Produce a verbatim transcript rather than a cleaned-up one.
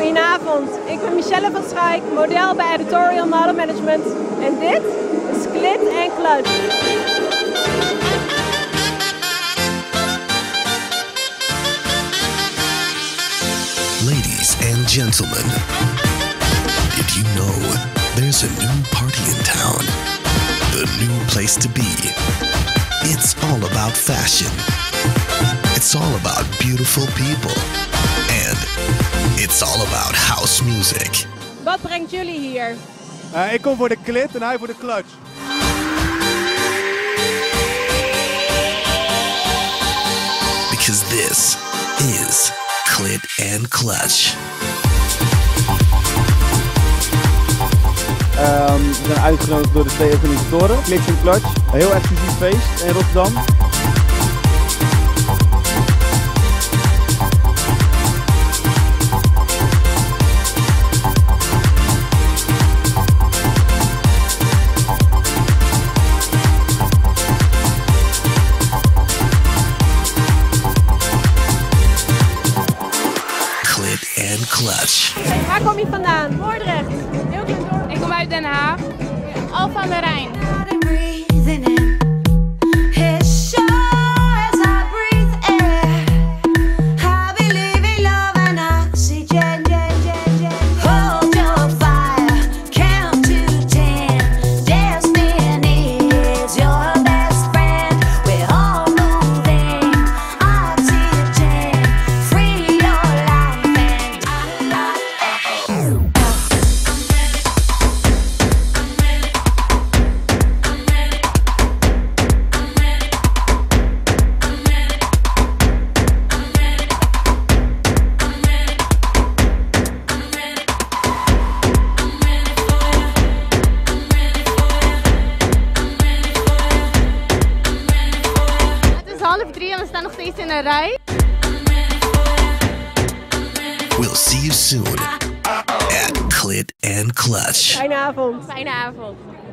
Goedenavond, ik ben Michelle van Schaik, model bij Editorial Model Management. En dit is Clit and Clutch. Ladies and gentlemen, did you know there's a new party in town? The new place to be. It's all about fashion. It's all about beautiful people. And it's all about house music. Wat brengt jullie hier? Uh, ik kom voor de clit en hij voor de clutch. Because this is Clit and Clutch. Um, we zijn uitgenodigd door de twee organisatoren, Clit and Clutch. Een heel exclusief feest in Rotterdam. And Clutch. Waar kom je vandaan? Moordrecht. Heel klein dorp. Ik kom uit Den Haag. Alphen aan de Rijn. Half drie en we staan nog steeds in een rij. We'll see you soon at Clit and Clutch. Fijne avond. Fijne avond.